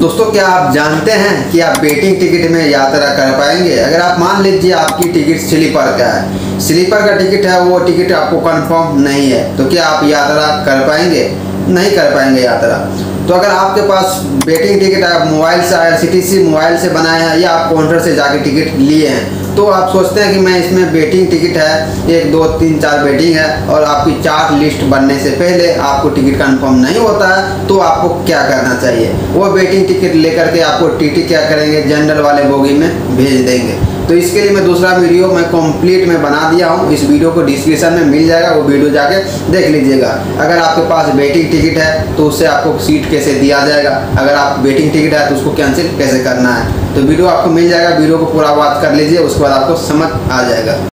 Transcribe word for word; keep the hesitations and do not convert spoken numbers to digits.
दोस्तों, क्या आप जानते हैं कि आप वेटिंग टिकट में यात्रा कर पाएंगे? अगर आप मान लीजिए आपकी टिकट स्लीपर का है, स्लीपर का टिकट है, वो टिकट आपको कंफर्म नहीं है, तो क्या आप यात्रा कर पाएंगे? नहीं कर पाएंगे यात्रा। तो अगर आपके पास वेटिंग टिकट आप मोबाइल से I R C T C mobile से बनाए हैं या आप काउंटर से जाके टिकट लिए हैं, तो आप सोचते हैं कि मैं इसमें वेटिंग टिकट है, एक दो तीन चार वेटिंग है, और आपकी चार्ट लिस्ट बनने से पहले आपको टिकट कंफर्म नहीं होता है, तो आपको क्या करना चाहिए? वो वेटिंग टिकट लेकर के आपको टीटी क्या करेंगे, जनरल वाले बोगी में भेज देंगे। तो इसके लिए मैं दूसरा वीडियो मैं कंप्लीट में बना दिया हूँ, इस वीडियो को डिस्क्रिप्शन में मिल जाएगा, वो वीडियो जाके देख लीजिएगा। अगर आपके पास वेटिंग टिकट है तो उससे आपको सीट कैसे दिया जाएगा, अगर आप वेटिंग टिकट है तो उसको कैंसिल कैसे करना है, तो वीडियो आपको मिल जाएगा। वीडियो को पूरा वॉच कर लीजिए, उसके बाद आपको समझ आ जाएगा।